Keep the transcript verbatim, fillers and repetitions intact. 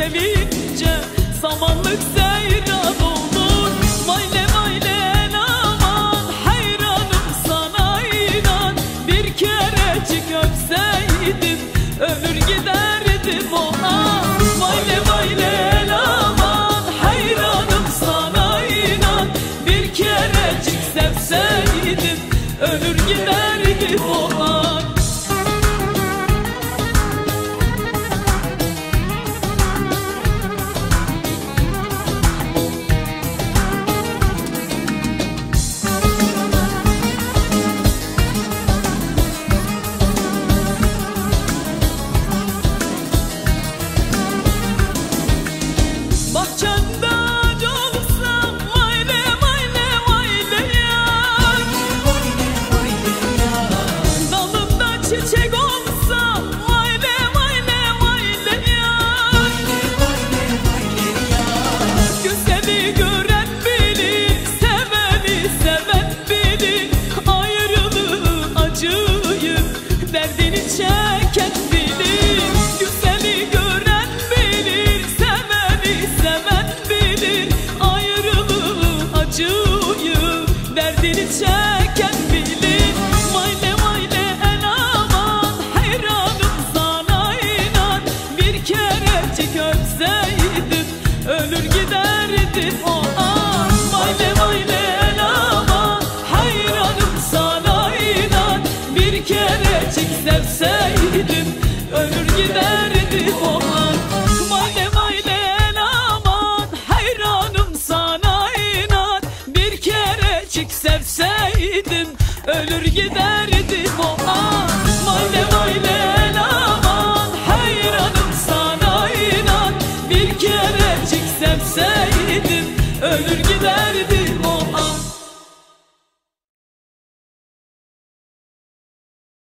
sevince samanlık seyran olur. Vayle vayle aman hayranım sana inan, bir kerecik öpseydim ölür giderdim ona. Vayle vayle aman hayranım sana inan, bir kerecik sevseydim ölür giderdim ona. Çeken bilir, güzeli gören bilir, seveni seven bilir, ayrılığı acıyı, derdini çeken bilir. Vayle vayle el aman hayranım sana inan, bir kerecik öpseydim ölür giderdim o an. Vayle vayle el aman hayranım sana inan, bir kerecik sevseydim ölür giderdim o an. Vayle vayle aman hayranım sana inan, bir kerecik sevseydim ölür giderdim o an. Vayle vayle aman hayranım sana inan, bir kerecik sevseydim ölür giderdim.